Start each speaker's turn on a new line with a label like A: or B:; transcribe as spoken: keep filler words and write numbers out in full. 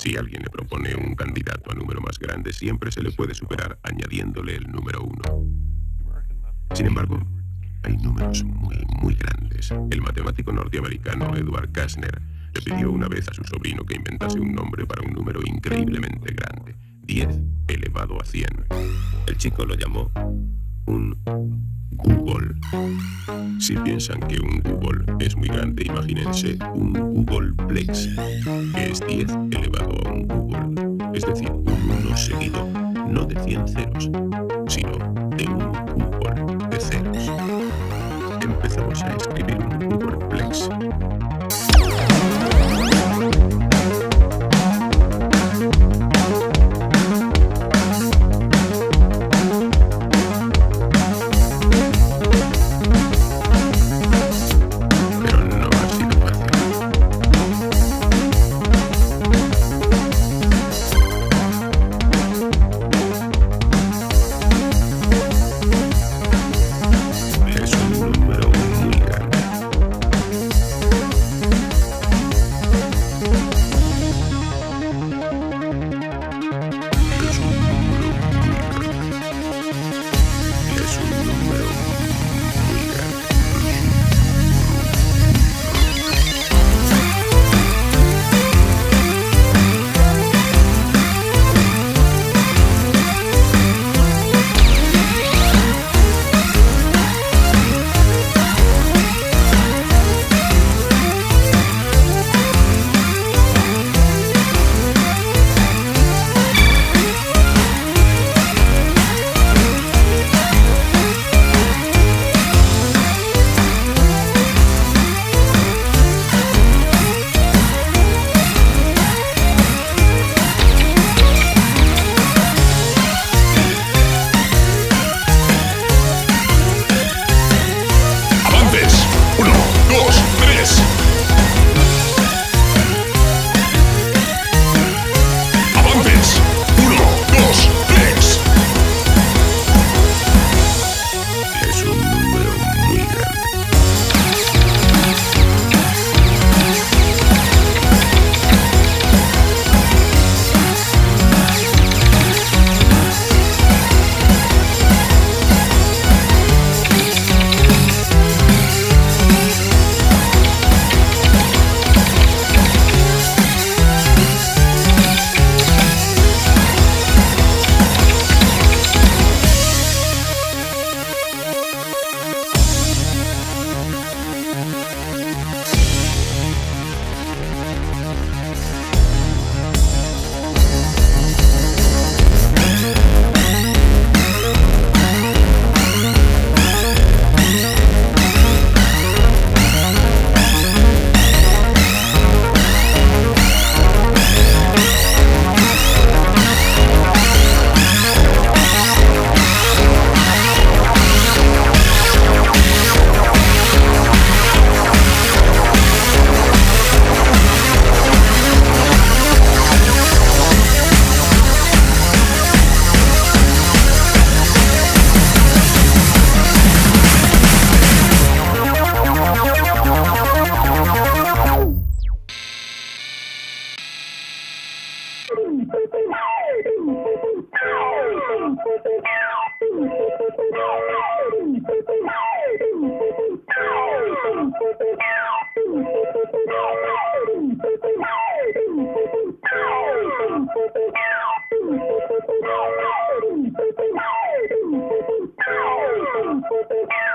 A: Si alguien le propone un candidato a número más grande, siempre se le puede superar añadiéndole el número uno. Sin embargo, hay números muy, muy grandes. El matemático norteamericano Edward Kastner le pidió una vez a su sobrino que inventase un nombre para un número increíblemente grande. diez elevado a cien. El chico lo llamó un Google. Si piensan que un Google es muy grande, imagínense un Google Plex, que es diez elevado a un Google. Es decir, un uno seguido, no de cien ceros, sino de un Google de ceros. Empezamos a escribir un Google Plex.
B: Thank you.